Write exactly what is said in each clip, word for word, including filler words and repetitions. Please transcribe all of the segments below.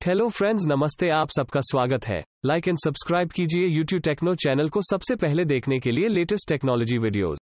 Hello friends, नमस्ते। आप सबका स्वागत है। लाइक एंड सब्सक्राइब कीजिए यूट्यूब टेक्नो चैनल को सबसे पहले देखने के लिए लेटेस्ट टेक्नोलॉजी वीडियोस।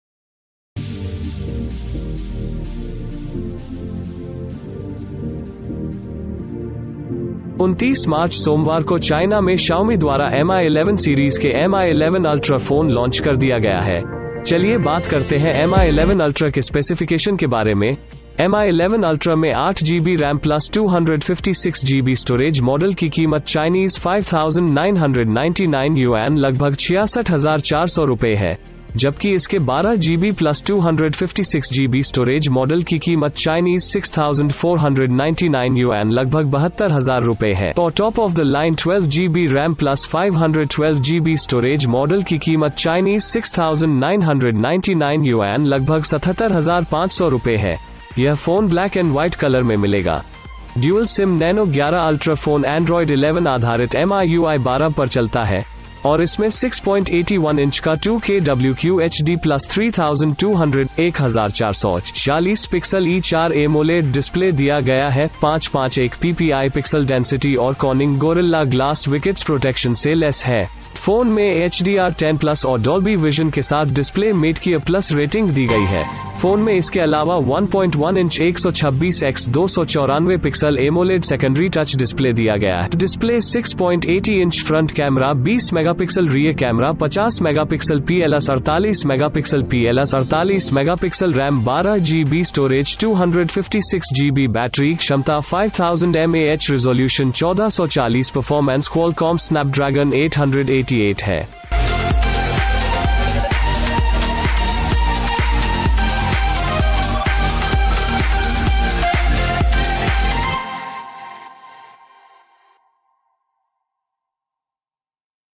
उनतीस मार्च सोमवार को चाइना में Xiaomi द्वारा एम आई इलेवन सीरीज के M I eleven ultra phone launch कर दिया गया है। चलिए बात करते हैं एम आई इलेवन अल्ट्रा के स्पेसिफिकेशन के बारे में। एम आई इलेवन अल्ट्रा में आठ G B RAM plus two fifty six G B storage model की कीमत Chinese five thousand nine hundred ninety nine yuan लगभग छियासठ हजार चार सौ रुपए है, जबकि इसके बारह G B plus two fifty six G B storage model की कीमत Chinese six thousand four hundred ninety nine yuan लगभग बहत्तर हजार रुपए है। और top of the line twelve G B RAM plus five hundred twelve G B storage model की कीमत Chinese six thousand nine hundred ninety nine yuan लगभग सतहत्तर हजार पाँच सौ रुपए है। यह phone black and white colour में मिलेगा। ड्यूल सिम नैनो ग्यारह अल्ट्रा फोन एंड्रॉइड इलेवन आधारित एम आई यू आई बारह पर चलता है और इसमें six point eight one inch का two K W Q H D plus three thousand two hundred एक हजार चार सौ चालीस पिक्सल ई चार एमोलेड डिस्प्ले दिया गया है। पाँच पॉइंट एक P P I pixel density और Corning Gorilla Glass Victus protection से लेस है। फोन में H D R ten plus और डॉल्बी विजन के साथ डिस्प्ले मेट की प्लस रेटिंग दी गई है। फोन में इसके अलावा वन पॉइंट वन इंच एक सौ छब्बीस एक्स दो सौ चौरानवे pixel AMOLED secondary touch display दिया गया है। Display six point eight zero inch front camera, बीस मेगापिक्सल रियर कैमरा, पचास मेगापिक्सल पी एल एस, अड़तालीस मेगापिक्सल पी एल एस, अड़तालीस मेगापिक्सल रैम, बारह G B storage, two fifty six G B battery क्षमता, five thousand M A H resolution, चौदह सौ चालीस performance, Qualcomm Snapdragon eight hundred eighty eight है।